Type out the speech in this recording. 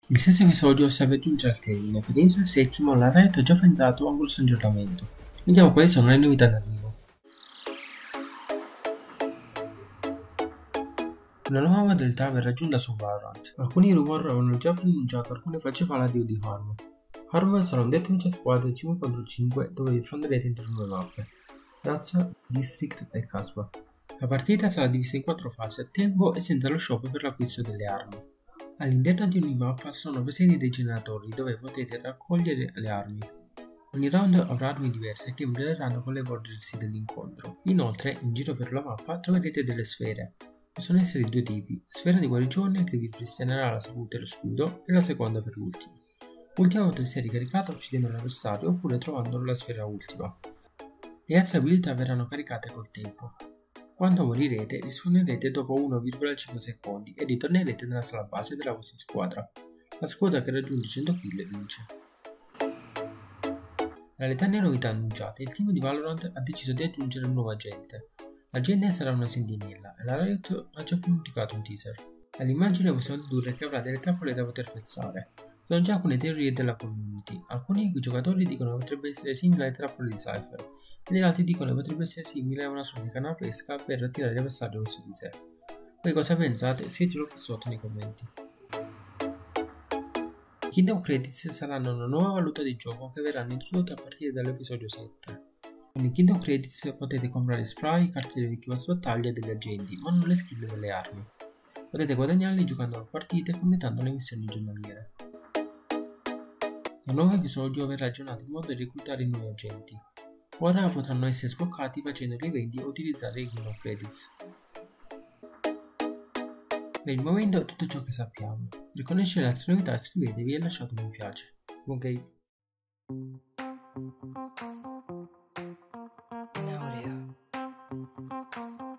Il sesto episodio serve a giungere al termine. Per inizio il settimo, la Riot ha già pensato a un grosso aggiornamento. Vediamo quali sono le novità in arrivo. Una nuova modalità verrà aggiunta su Valorant. Alcuni rumor avevano già pronunciato alcune facce fa l'addio di Harm. Harm sarà un deathmatch a squadre 5 contro 5 dove vi affronterete in 3 nuove mappe: Razza, District e Casbah. La partita sarà divisa in 4 fasi a tempo e senza lo shop per l'acquisto delle armi. All'interno di ogni mappa sono presenti dei generatori dove potete raccogliere le armi. Ogni round avrà armi diverse che miglioreranno con l'evolversi dell'incontro. Inoltre, in giro per la mappa troverete delle sfere. Possono essere di due tipi: sfera di guarigione che vi ripristinerà la salute e lo scudo, e la seconda per l'ultima. L'ultima volta sia ricaricata uccidendo l'avversario oppure trovando la sfera ultima. Le altre abilità verranno caricate col tempo. Quando morirete, rispondrete dopo 1,5 secondi e ritornerete nella sala base della vostra squadra. La squadra che raggiunge 100 kill vince. Tra le tante novità annunciate, il team di Valorant ha deciso di aggiungere un nuovo agente. L'agente sarà una sentinella e la Riot ha già pubblicato un teaser. Dall'immagine possiamo dedurre che avrà delle trappole da poter pezzare. Sono già alcune teorie della community. Alcuni giocatori dicono che potrebbe essere simile alle trappole di Cypher, e gli altri dicono che potrebbe essere simile a una sorta di canna pesca per attirare gli avversari verso di sé. Voi cosa pensate? Scrivetelo qui sotto nei commenti. I Kingdom Credits saranno una nuova valuta di gioco che verranno introdotte a partire dall'episodio 7. Con i Kingdom Credits potete comprare spray, carte di equipaggio battaglia e degli agenti, ma non le skill delle armi. Potete guadagnarli giocando a partite e completando le missioni giornaliere. Nel nuovo episodio verrà aggiornato il modo di reclutare i nuovi agenti. Ora potranno essere sbloccati facendo gli eventi o utilizzare i Kingdom Credits. Per il momento è tutto ciò che sappiamo. Per conoscere le altre novità iscrivetevi e lasciate un mi piace. Buon game! Audio.